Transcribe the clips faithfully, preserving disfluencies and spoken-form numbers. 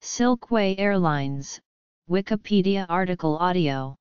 Silkway Airlines, Wikipedia article audio.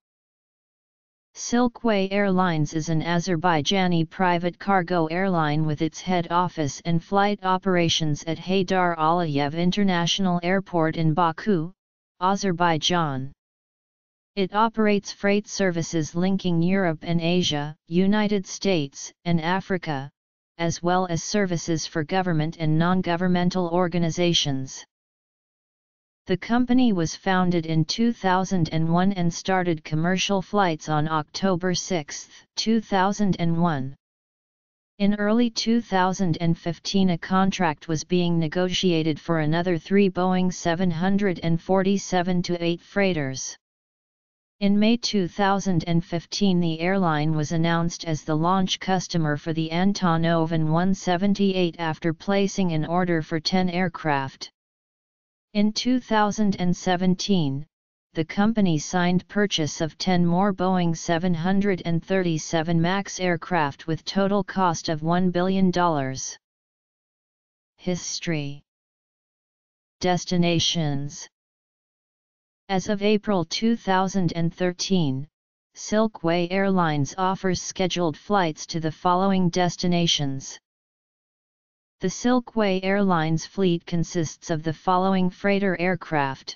Silkway Airlines is an Azerbaijani private cargo airline with its head office and flight operations at Heydar Aliyev International Airport in Baku, Azerbaijan. It operates freight services linking Europe and Asia, United States, and Africa, as well as services for government and non-governmental organizations. The company was founded in two thousand one and started commercial flights on October sixth, two thousand one. In early two thousand fifteen, a contract was being negotiated for another three Boeing seven forty-seven dash eight freighters. In May two thousand fifteen, the airline was announced as the launch customer for the Antonov An one seventy-eight after placing an order for ten aircraft. In two thousand seventeen, the company signed purchase of ten more Boeing seven thirty-seven MAX aircraft with total cost of one billion dollars. History. Destinations. As of April two thousand thirteen, Silkway Airlines offers scheduled flights to the following destinations. The Silkway Airlines fleet consists of the following freighter aircraft.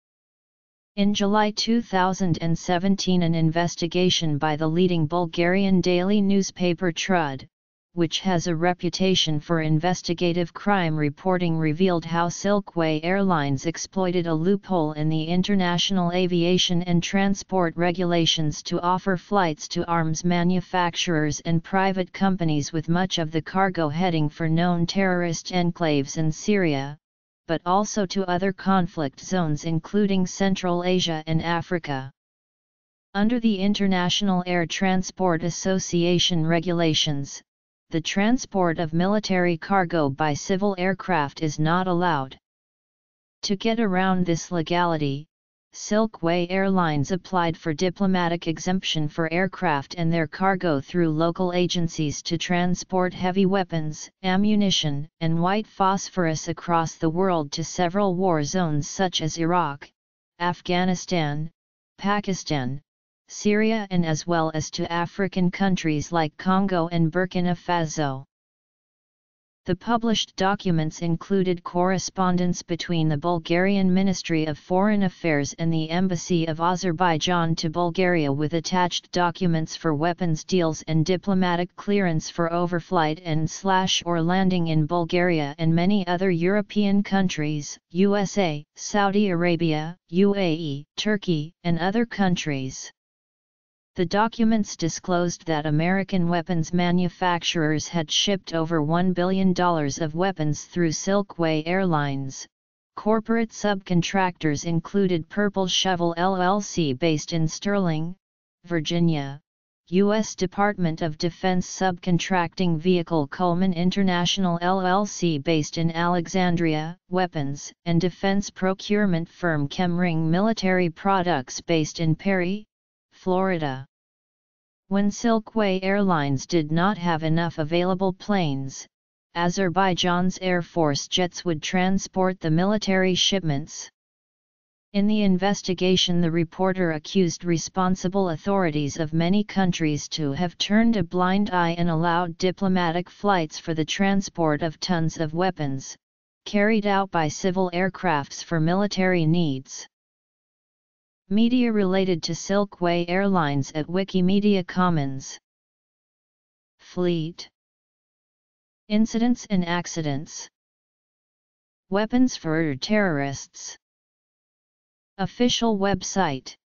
In July two thousand seventeen, an investigation by the leading Bulgarian daily newspaper Trud, which has a reputation for investigative crime reporting, revealed how Silkway Airlines exploited a loophole in the international aviation and transport regulations to offer flights to arms manufacturers and private companies, with much of the cargo heading for known terrorist enclaves in Syria, but also to other conflict zones including Central Asia and Africa. Under the International Air Transport Association regulations, the transport of military cargo by civil aircraft is not allowed. To get around this legality, Silkway Airlines applied for diplomatic exemption for aircraft and their cargo through local agencies to transport heavy weapons, ammunition, and white phosphorus across the world to several war zones such as Iraq, Afghanistan, Pakistan, Syria, and as well as to African countries like Congo and Burkina Faso. The published documents included correspondence between the Bulgarian Ministry of Foreign Affairs and the Embassy of Azerbaijan to Bulgaria, with attached documents for weapons deals and diplomatic clearance for overflight and slash or landing in Bulgaria and many other European countries, U S A, Saudi Arabia, U A E, Turkey, and other countries. The documents disclosed that American weapons manufacturers had shipped over one billion dollars of weapons through Silkway Airlines. Corporate subcontractors included Purple Shovel L L C based in Sterling, Virginia, U S Department of Defense subcontracting vehicle Coleman International L L C based in Alexandria, weapons and defense procurement firm Chemring Military Products based in Perry, Florida. When Silkway Airlines did not have enough available planes, Azerbaijan's Air Force jets would transport the military shipments. In the investigation, the reporter accused responsible authorities of many countries to have turned a blind eye and allowed diplomatic flights for the transport of tons of weapons, carried out by civil aircrafts for military needs. Media related to Silkway Airlines at Wikimedia Commons. Fleet. Incidents and accidents. Weapons for terrorists. Official website.